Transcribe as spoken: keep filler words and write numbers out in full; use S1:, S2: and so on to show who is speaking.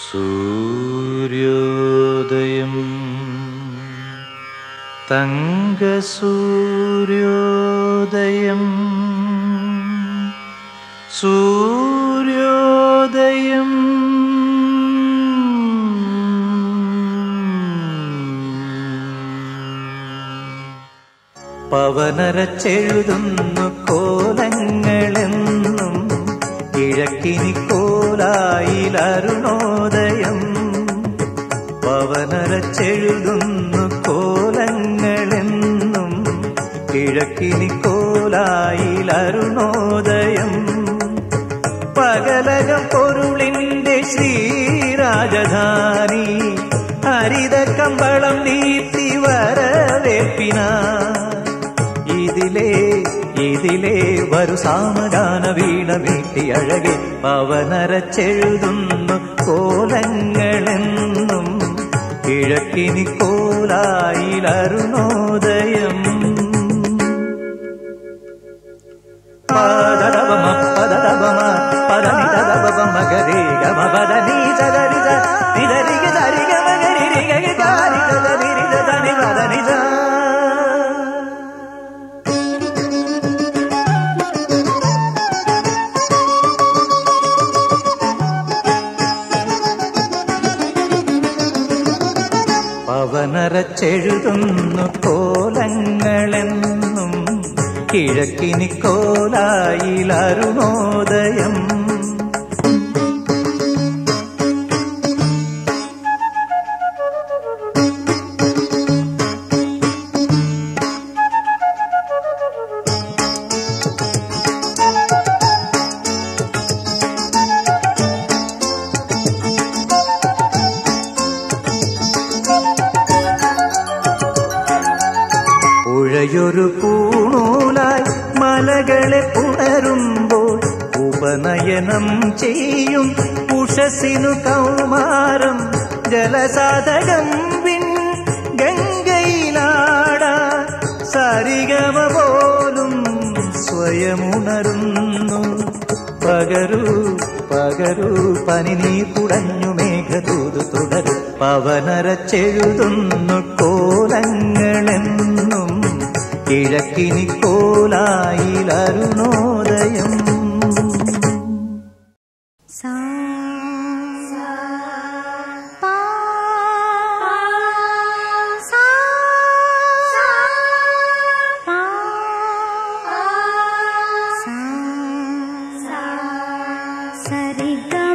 S1: സൂര്യോദയം തങ്കസൂര്യോദയം സൂര്യോദയം പവനരച്ചെഴുതുന്നു കോലങ്ങളെന്നും കിഴക്കിനി കോലായിലരുണോദയം. പവനരച്ചെഴുതുന്നു കോലങ്ങളെന്നും കിഴക്കിനി കോലായിലരുണോദയം. പകലകം പൊരുളിന്റെ ശ്രീരാജധാനി ഹരിത കമ്പളം നീട്ടി വരവേൽപ്പിനാ. ഇതിലേ ഇതിലേ വരു സാമഗാന വീണ വീട്ടി അഴകെ. പവനരച്ചെഴുതുന്നു കോലങ്ങളെന്നും കിഴക്കിനി കോലായിലരുണോദയം. പദദബമ പദദബമ പദനിദബമ മഗരി ഗമ പദനി സഗരിദ നിദരിഗ ദരിഗ മഗരി ഗഗ ഗാരി ഗദരിദ ദനി പദനിദ. പവനരച്ചെഴുതുന്നു കോലങ്ങളെന്നും കിഴക്കിനി കോലായിലരുണോദയം. പുഴയൊരു പൂണൂലായി മലകളെ പുണരുമ്പോൾ ഉപനയനം ചെയ്യും ഉഷസിനു കൗമാരം. ജലസാധകം വിൻ ഗംഗയിലാടാ സരിഗമ പോലും സ്വയമുണരുന്നു. പകരൂ പകരൂ പനി നീ കുടഞ്ഞു മേഘദൂത് തുടരും. പവനരച്ചെഴുതുന്നു കോലങ്ങളെന്നും കിഴക്കിനി കോലായിലരുണോദയം.
S2: Sariga